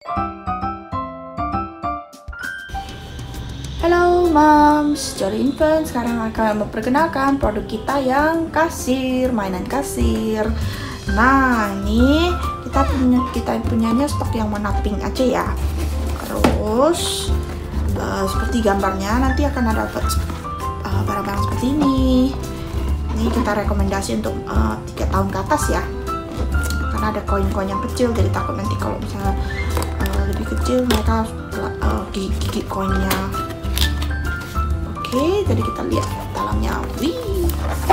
Halo Moms, Jolly Infant sekarang akan memperkenalkan produk kita yang kasir, mainan kasir. Nah, ini kita punyanya stok yang warna pink aja ya. Terus seperti gambarnya nanti akan ada barang-barang seperti ini. Ini kita rekomendasi untuk 3 tahun ke atas ya. Karena ada koin-koin yang kecil, jadi takut nanti kalau misalnya lebih kecil mereka gigit koinnya. Oke, jadi kita lihat dalamnya. Wih.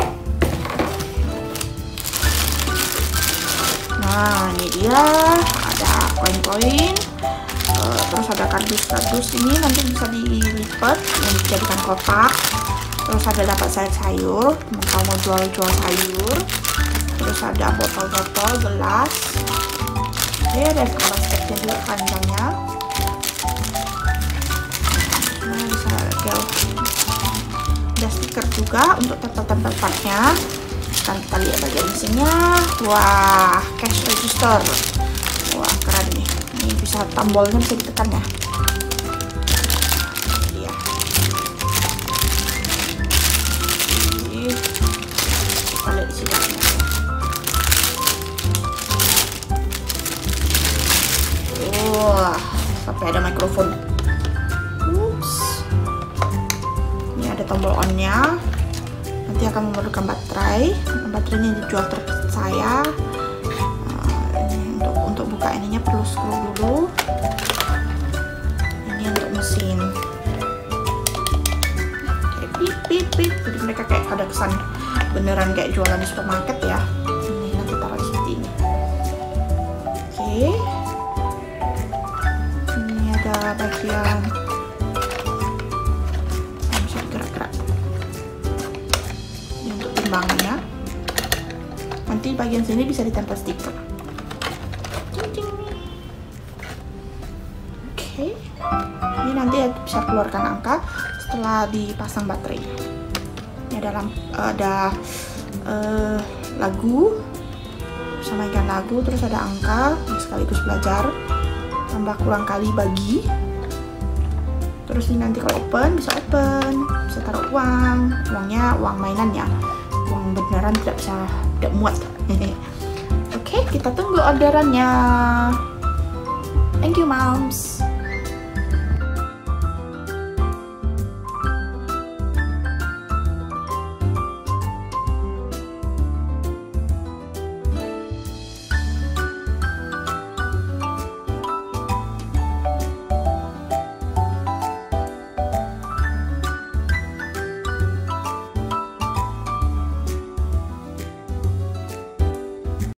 Nah, ini dia ada koin-koin. Terus ada kardus-kardus ini nanti bisa dilipat dan dijadikan kotak. Terus ada dapat sayur-sayur, kalau mau jual sayur. Terus ada botol-botol, gelas. Oke, ada basketnya juga keranjangnya. Nah, bisa ada stiker juga untuk tempel-tempel partnya. Kita lihat bagian mesinnya. Wah, cash register. Wah, keren nih. Ini bisa tombolnya bisa ditekan ya. Iya. Kita lihat di sini. Wah, sampai ada mikrofon. Ups. Ini ada tombol on-nya. Nanti akan memerlukan baterai. Baterainya dijual terpercaya. Ini untuk buka ininya perlu screw dulu. Ini untuk mesin. Kayak pip pip pip. Jadi mereka kayak ada kesan beneran kayak jualan di supermarket ya. Ini nanti taruh seperti ini. Oke. Ini ada bagian bisa gerak-gerak. Ini untuk timbangannya. Nanti bagian sini bisa ditempel stiker. Oke. Ini nanti bisa keluarkan angka setelah dipasang baterai. Ini ada lagu, bisa mainkan lagu, terus ada angka sekaligus belajar, tambah kurang kali bagi. Terus ini nanti kalau open, bisa taruh uangnya uang mainan ya, uang beneran tidak muat. Oke, kita tunggu orderannya. Thank you moms.